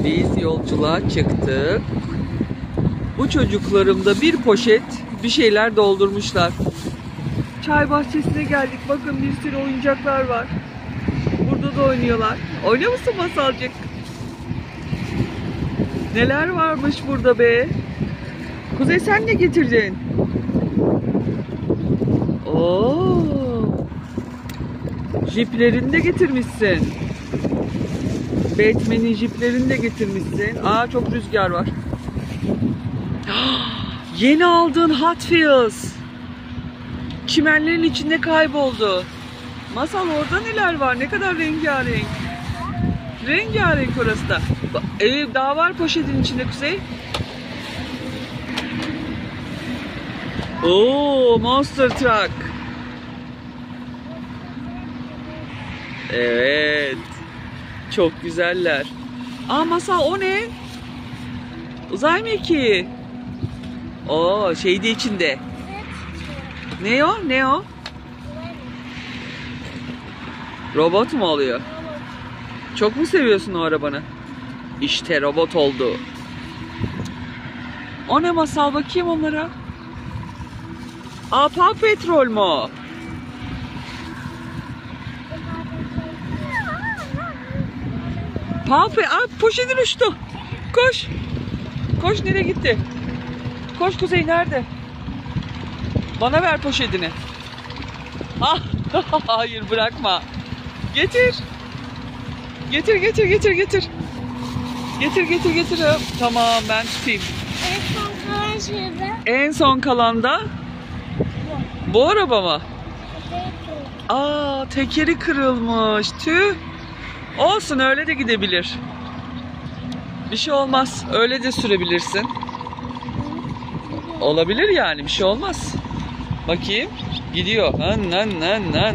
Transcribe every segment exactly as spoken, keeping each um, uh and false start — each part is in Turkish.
Biz yolculuğa çıktık. Bu çocuklarım da bir poşet bir şeyler doldurmuşlar. Çay bahçesine geldik. Bakın bir sürü oyuncaklar var. Burada da oynuyorlar. Oynuyor musun Masalcık? Neler varmış burada be? Kuzey sen ne getirdin? Oo. Jiplerini de getirmişsin. Batman'in jiplerini de getirmişsin. Aa çok rüzgar var. Yeni aldığın Hot Wheels. Çimenlerin içinde kayboldu. Masal orada neler var? Ne kadar rengarenk. Rengarenk orası da. Ee, daha var poşetin içinde Kuzey. Oo, Monster Truck. Evet. Çok güzeller. Aa Masal o ne? Uzay mekiği. Oo şeydi içinde. Ne o? Ne o? Robot mu oluyor? Çok mu seviyorsun o arabanı? İşte robot oldu. O ne Masal, bakayım onlara. Aa Paw Patrol mu o? Paw Patrol. Aa poşetin uçtu. Koş. Koş, nereye gitti? Koş Kuzey, nerede? Bana ver poşetini. Ah, hayır bırakma. Getir. Getir getir getir getir. Getir getir getir. Tamam ben tutayım. En son kalan şeyde. En son kalan da bu, bu araba mı? Aa tekeri kırılmış. Tüh. Olsun, öyle de gidebilir. Bir şey olmaz. Öyle de sürebilirsin. Olabilir yani, bir şey olmaz. Bakayım. Gidiyor. Nan nan nan nan.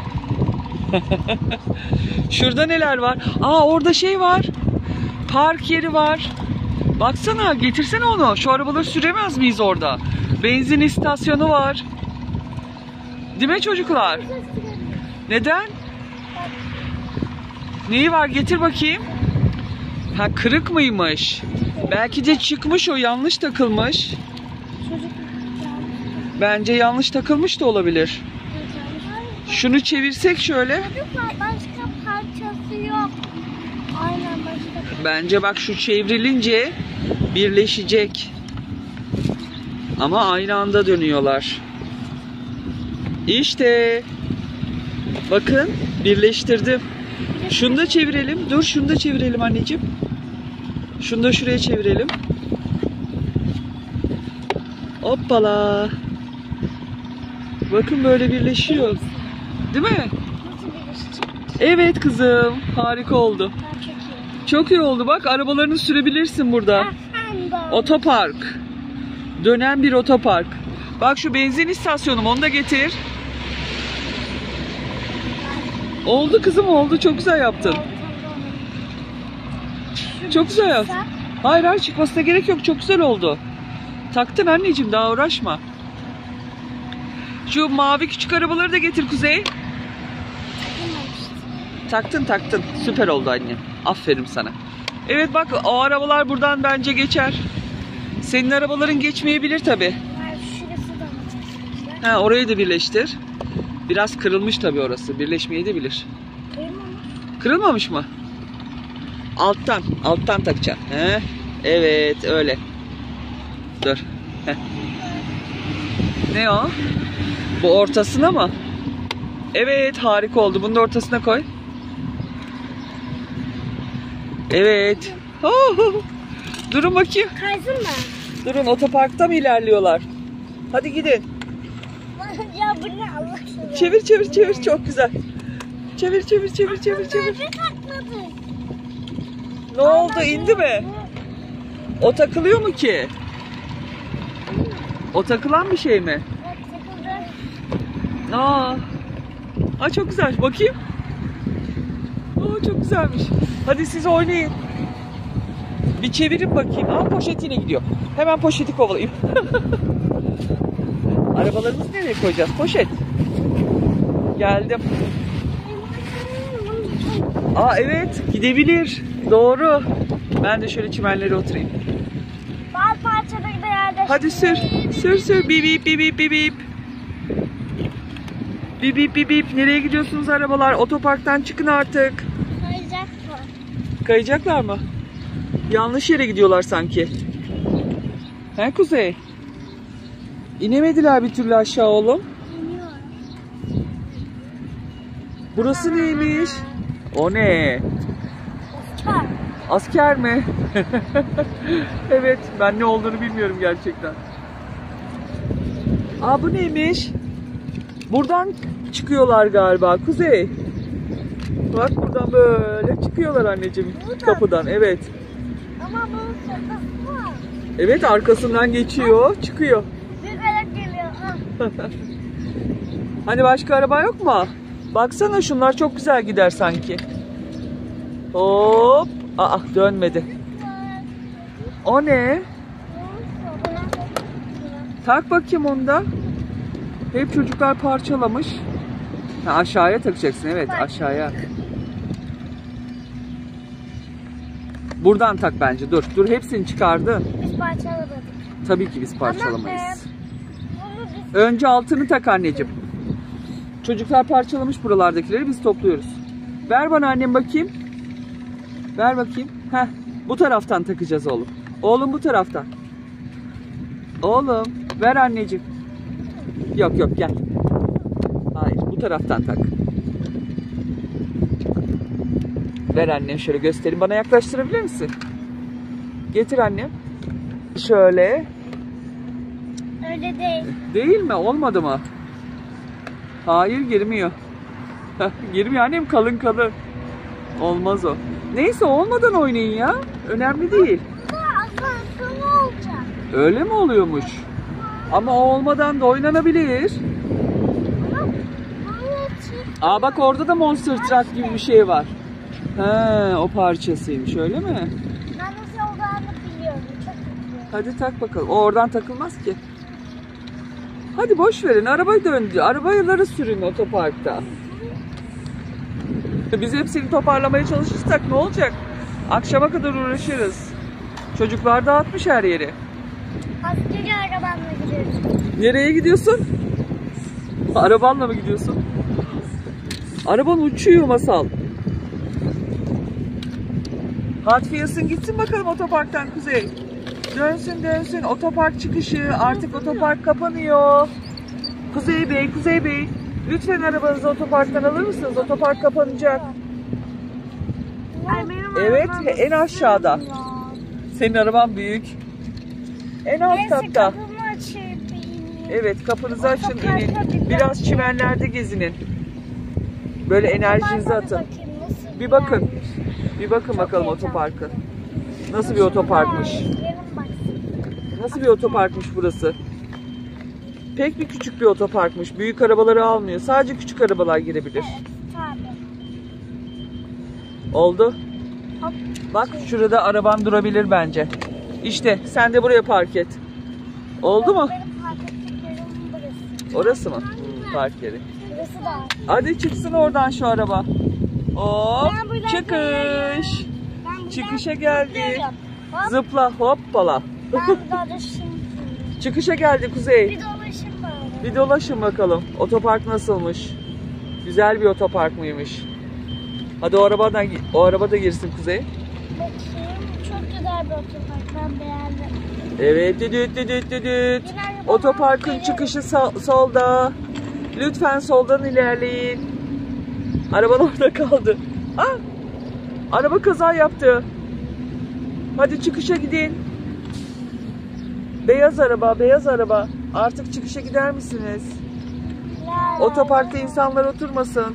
Şurada neler var? Aa orada şey var. Park yeri var. Baksana, getirsene onu. Şu arabaları süremez miyiz orada? Benzin istasyonu var. Değil mi çocuklar? Neden? Neyi var? Getir bakayım. Ha kırık mıymış? Belki de çıkmış o, yanlış takılmış. Bence yanlış takılmış da olabilir. Şunu çevirsek şöyle. Başka parçası yok. Aynen başka. Bence bak şu çevrilince birleşecek. Ama aynı anda dönüyorlar. İşte. Bakın birleştirdim. Şunu da çevirelim. Dur şunu da çevirelim anneciğim. Şunu da şuraya çevirelim. Hoppala. Bakın böyle birleşiyor. Değil mi? Evet kızım. Harika oldu. Çok iyi oldu. Bak arabalarını sürebilirsin burada. Otopark. Dönen bir otopark. Bak şu benzin istasyonum, onu da getir. Oldu kızım, oldu. Çok güzel yaptın. Çok güzel yaptın. Hayır hayır, çıkmasına gerek yok. Çok güzel oldu. Taktın anneciğim, daha uğraşma. Şu mavi küçük arabaları da getir Kuzey. Taktın taktın. Süper oldu anne. Aferin sana. Evet bak, o arabalar buradan bence geçer. Senin arabaların geçmeyebilir tabi. Ha, orayı da birleştir. Biraz kırılmış tabi orası. Birleşmeyi de bilir. Kırılmamış mı? Alttan. Alttan takacaksın. He? Evet öyle. Dur. Heh. Ne o? Bu ortasına mı? Evet harika oldu. Bunu da ortasına koy. Evet. Oh. Durun bakayım. Kaysın mı? Durun, otoparkta mı ilerliyorlar? Hadi gidin. Ya bu ne Allah aşkına? Çevir çevir çevir, çok güzel. Çevir çevir çevir çevir çevir. Ne oldu, indi mi? O takılıyor mu ki? O takılan bir şey mi? Aa. Aa çok güzel. Bakayım. Aa çok güzelmiş. Hadi siz oynayın. Bir çevirin bakayım. Aa poşet yine gidiyor. Hemen poşeti kovalayayım. Arabalarımızı nereye koyacağız? Poşet. Geldim. Aa evet, gidebilir. Doğru. Ben de şöyle çimenlere oturayım. Bazı parçaları da yerde. Hadi sür. Sür sür. Bip bip bip bip bip bip. Bip bip bip bip. Nereye gidiyorsunuz arabalar? Otoparktan çıkın artık. Kayacak mı? Kayacaklar mı? Yanlış yere gidiyorlar sanki. He Kuzey? İnemediler bir türlü aşağı oğlum. İniyor. Burası neymiş? O ne? Uçar. Asker mi? Evet, ben ne olduğunu bilmiyorum gerçekten. Aa bu neymiş? Buradan çıkıyorlar galiba Kuzey. Bak buradan böyle çıkıyorlar anneciğim. Buradan. Kapıdan, evet. Ama bunun sırtası var. Evet, arkasından geçiyor, çıkıyor. Bir ayak geliyor. Ah. Hani başka araba yok mu? Baksana şunlar çok güzel gider sanki. Hop. Aa dönmedi. O ne? Tak bakayım onda. Hep çocuklar parçalamış. Ha, aşağıya takacaksın, evet aşağıya. Buradan tak bence. Dur dur, hepsini çıkardı. Biz parçaladık. Tabii ki biz parçalamayız. Ama, e, bunu biz... Önce altını tak anneciğim. Çocuklar parçalamış buralardakileri, biz topluyoruz. Ver bana annem bakayım. Ver bakayım. Heh, bu taraftan takacağız oğlum. Oğlum bu taraftan. Oğlum ver anneciğim. Yok yok gel. Hayır, bu taraftan tak. Ver annem, şöyle göstereyim. Bana yaklaştırabilir misin? Getir annem. Şöyle. Öyle değil. Değil mi? Olmadı mı? Hayır, girmiyor. Girmiyor annem, kalın kalın. Olmaz o. Neyse, olmadan oynayın ya. Önemli değil. Bu aslında ne olacak? Öyle mi oluyormuş? Ama o olmadan da oynanabilir. Ama bunun için... Aa bak, orada da Monster Truck gibi bir şey var. He, o parçasıymış, öyle mi? Ben nasıl olacağını biliyorum. Çok biliyorum. Hadi tak bakalım. O oradan takılmaz ki. Hadi boş verin. Arabayı döndü. Arabaları sürün otoparkta. Biz hepsini toparlamaya çalışırsak ne olacak? Akşama kadar uğraşırız. Çocuklar dağıtmış her yeri. Askeri arabamla gidiyoruz. Nereye gidiyorsun? Arabanla mı gidiyorsun? Araban uçuyor Masal. Hot Wheels'ın gitsin bakalım otoparktan Kuzey. Dönsün dönsün. Otopark çıkışı. Artık otopark kapanıyor. Kuzey Bey, Kuzey Bey. Lütfen arabanızı otoparktan alır mısınız? Otopark kapanacak. Ay, benim Evet, arabam en aşağıda. sığmıyor. Senin araban büyük. En alt Neyse, katta. kapımı açayım. Evet, kapınızı açın, Otoparka inin. bir Biraz bakayım. çimenlerde gezinin. Böyle enerjinizi Otoparka bir atın. bakayım, nasıl Bir bakın. yermiş. Bir bakın Çok bakalım heyecanlı. otoparkı. Nasıl bir otoparkmış? Yarın baksın. Nasıl bir otoparkmış burası? Pek bir küçük bir otoparkmış. Büyük arabaları almıyor. Sadece küçük arabalar girebilir. Evet, tabii. Oldu. Hop. Bak şurada araban durabilir bence. İşte sen de buraya park et. Oldu mu? Benim park ettiğim yerim burası. Orası mı? Hmm, park yeri. Burası da. Hadi çıksın oradan şu araba. Hop, Ben buradan çıkış. Ben buradan Çıkışa geldi. zıplıyorum. Hop. Zıpla hoppala. Ben dolaşım. Çıkışa geldi Kuzey. Bir dolaşım böyle. Bir dolaşın bakalım. Otopark nasılmış? Güzel bir otopark mıymış? Hadi o arabadan o araba da girsin Kuzey. Bakayım. Çok güzel bir otopark. Ben beğendim. Evet, düdüt düdüt düdüt. Yine arabam Otoparkın geliyor. çıkışı sa- solda. Lütfen soldan ilerleyin. Araban orada kaldı. Ah! Araba kaza yaptı. Hadi çıkışa gidin. Beyaz araba, beyaz araba. Artık çıkışa gider misiniz? La la Otoparkta la. insanlar oturmasın.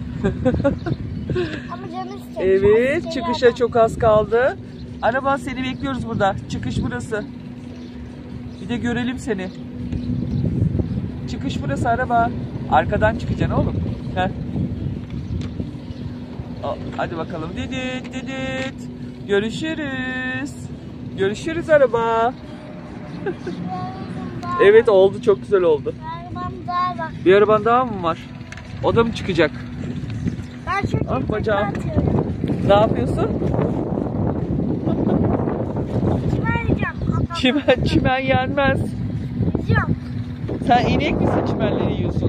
Ama canım istemiş. Evet, Askeri çıkışa adam. çok az kaldı. Araba, seni bekliyoruz burada. Çıkış burası. Bir de görelim seni. Çıkış burası araba. Arkadan çıkacaksın oğlum. Heh. O, hadi bakalım. Didit didit. Görüşürüz. Görüşürüz araba. Yarın daha Evet oldu, çok güzel oldu. Arabam daha bak. Bir araban daha mı var? O da mı çıkacak? Ben çok Ah, iyi bacağım. atıyorum. Ne yapıyorsun? Çimen yiyeceğim. Çimen, çimen yenmez. Yiyeceğim. Sen inek misin çimenleri yiyorsun?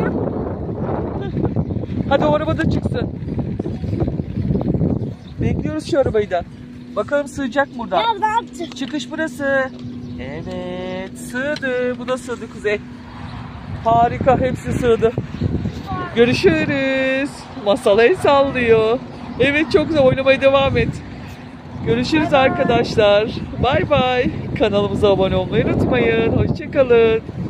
Hadi o araba da çıksın. Bekliyoruz şu arabayı da. Bakalım sığacak mı buradan? Ya ne yaptın? Çıkış burası. Evet, sığdı. Bu da sığdı Kuzey. Harika, hepsi sığdı. Görüşürüz. Masal el sallıyor. Evet, çok güzel, oynamaya devam et. Görüşürüz Bye bye. arkadaşlar. Bay bay. Kanalımıza abone olmayı unutmayın. Hoşçakalın.